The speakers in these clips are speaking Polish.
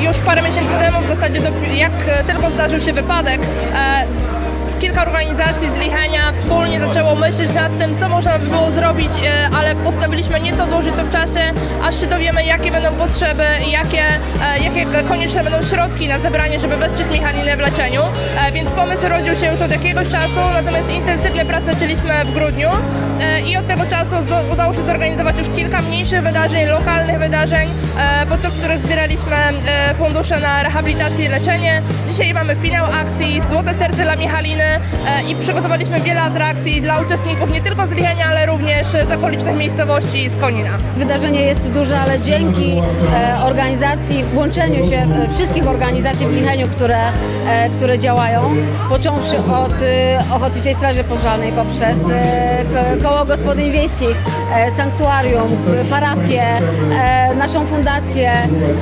już parę miesięcy temu, w zasadzie jak tylko zdarzył się wypadek, kilka organizacji z Lichenia wspólnie zaczęło myśleć nad tym, co można by było zrobić, ale postawiliśmy nieco dłużej to w czasie, aż się dowiemy, jakie będą potrzeby i jakie konieczne będą środki na zebranie, żeby wesprzeć Michalinę w leczeniu. Więc pomysł rodził się już od jakiegoś czasu, natomiast intensywne prace zaczęliśmy w grudniu i od tego czasu udało się zorganizować już kilka mniejszych wydarzeń, lokalnych wydarzeń, podczas których zbieraliśmy fundusze na rehabilitację i leczenie. Dzisiaj mamy finał akcji Złote Serce dla Michaliny i przygotowaliśmy wiele atrakcji dla uczestników nie tylko z Lichenia, ale również z okolicznych miejscowości z Konina. Wydarzenie jest duże, ale dzięki organizacji, włączeniu się wszystkich organizacji w Licheniu, które działają, począwszy od Ochotniczej Straży Pożarnej poprzez Koło Gospodyń Wiejskich, sanktuarium, parafię, naszą fundację,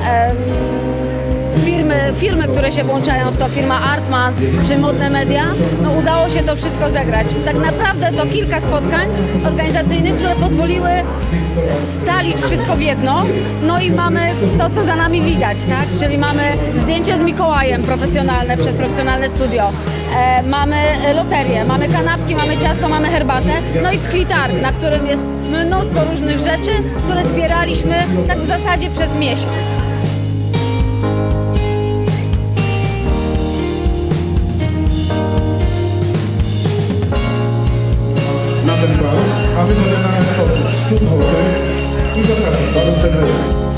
firmy, które się włączają w to, firma Artman czy Modne Media, no udało się to wszystko zagrać. Tak naprawdę to kilka spotkań organizacyjnych, które pozwoliły scalić wszystko w jedno, no i mamy to, co za nami widać, tak? Czyli mamy zdjęcie z Mikołajem profesjonalne przez profesjonalne studio, mamy loterię, mamy kanapki, mamy ciasto, mamy herbatę, no i pchlitarg, na którym jest mnóstwo różnych rzeczy, które zbieraliśmy tak w zasadzie przez miesiąc. Na ten plan, a wybrane na kwotę 100 zł i zapraszam Panu trenerze.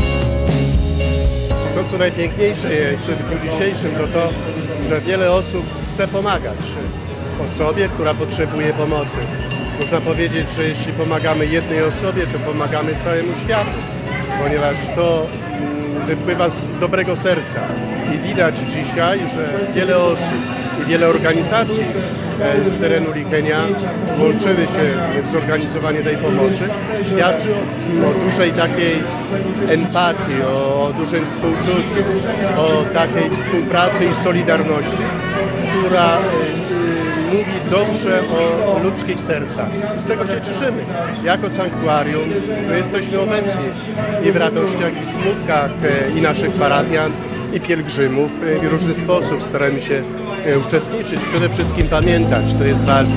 To, co najpiękniejsze jest w dniu dzisiejszym, to to, że wiele osób chce pomagać osobie, która potrzebuje pomocy. Można powiedzieć, że jeśli pomagamy jednej osobie, to pomagamy całemu światu, ponieważ to wypływa z dobrego serca. I widać dzisiaj, że wiele osób i wiele organizacji z terenu Lichenia włączyły się w zorganizowanie tej pomocy. Świadczy o dużej takiej empatii, o dużym współczuciu, o takiej współpracy i solidarności, która mówi dobrze o ludzkich sercach. I z tego się cieszymy. Jako sanktuarium my jesteśmy obecni i w radościach, i w smutkach i naszych parafian, i pielgrzymów. W różny sposób staramy się uczestniczyć. Przede wszystkim pamiętać, to jest ważne.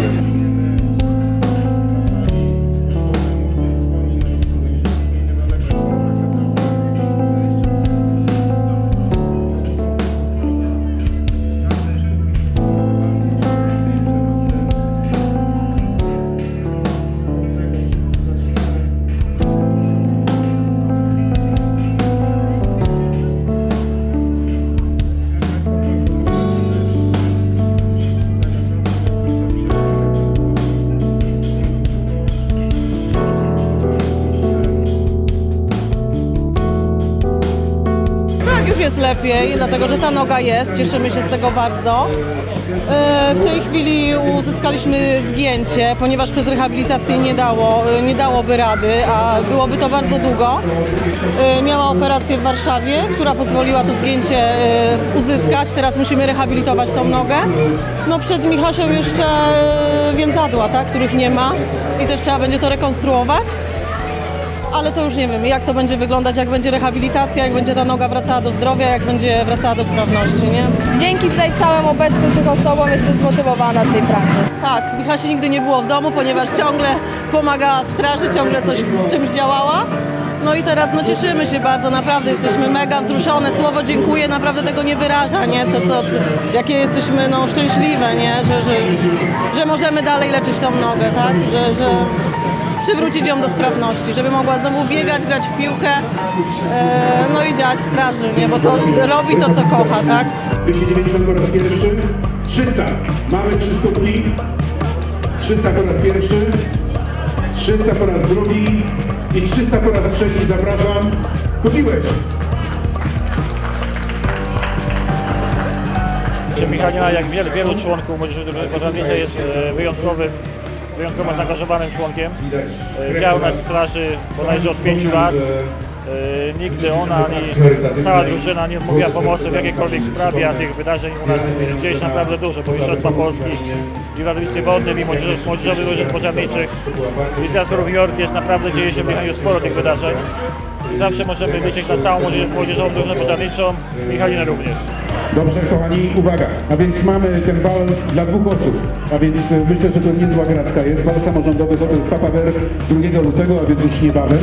Już jest lepiej, dlatego że ta noga jest, cieszymy się z tego bardzo. W tej chwili uzyskaliśmy zgięcie, ponieważ przez rehabilitację nie dałoby rady, a byłoby to bardzo długo. Miała operację w Warszawie, która pozwoliła to zgięcie uzyskać. Teraz musimy rehabilitować tą nogę. No przed Michasią jeszcze więzadła, tak, których nie ma i też trzeba będzie to rekonstruować. Ale to już nie wiem, jak to będzie wyglądać, jak będzie rehabilitacja, jak będzie ta noga wracała do zdrowia, jak będzie wracała do sprawności, nie? Dzięki tutaj całym obecnym tych osobom jestem zmotywowana do tej pracy. Tak, Michasi nigdy nie było w domu, ponieważ ciągle pomagała w straży, ciągle coś w czymś działała. No i teraz no cieszymy się bardzo, naprawdę jesteśmy mega wzruszone, słowo dziękuję naprawdę tego nie wyraża, nie? Jakie jesteśmy no, szczęśliwe, nie? Że możemy dalej leczyć tą nogę, tak? Że przywrócić ją do sprawności, żeby mogła znowu biegać, grać w piłkę, no i działać w straży, nie? Bo to robi to, co kocha, tak? 290 po raz pierwszy, 300, mamy 3 sztuki, 300 po raz pierwszy, 300 po raz drugi i 300 po raz trzeci. Zapraszam, kupiłeś. Michalina, jak wielu członków Młodzieżowej Drużyny Pożarniczej, jest wyjątkowo zaangażowanym członkiem. Dział na straży bodajże od 5 lat. Nigdy ona, ani cała drużyna nie odmówiła pomocy w jakiejkolwiek sprawie, a tych wydarzeń u nas dzieje się naprawdę dużo, bo Mistrzostwa Polski i w ratownictwie wodnym, i Młodzieżowych Drużyn Pożarniczych, i Zjazd Nowego Jorku jest naprawdę, dzieje się w Michaniu sporo tych wydarzeń. zawsze możemy liczyć na całą młodzieżową drużynę pożarniczą, Michalinę również. Dobrze, kochani, uwaga. A więc mamy ten bal dla dwóch osób. A więc myślę, że to niezła gratka jest. Bal samorządowy hotel Papaver 2 lutego, a więc już niebawem.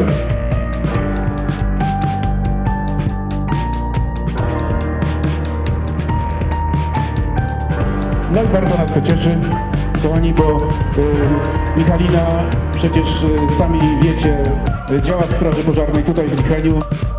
No i bardzo nas to cieszy, kochani, bo Michalina, przecież sami wiecie, działa w Straży Pożarnej tutaj w Licheniu.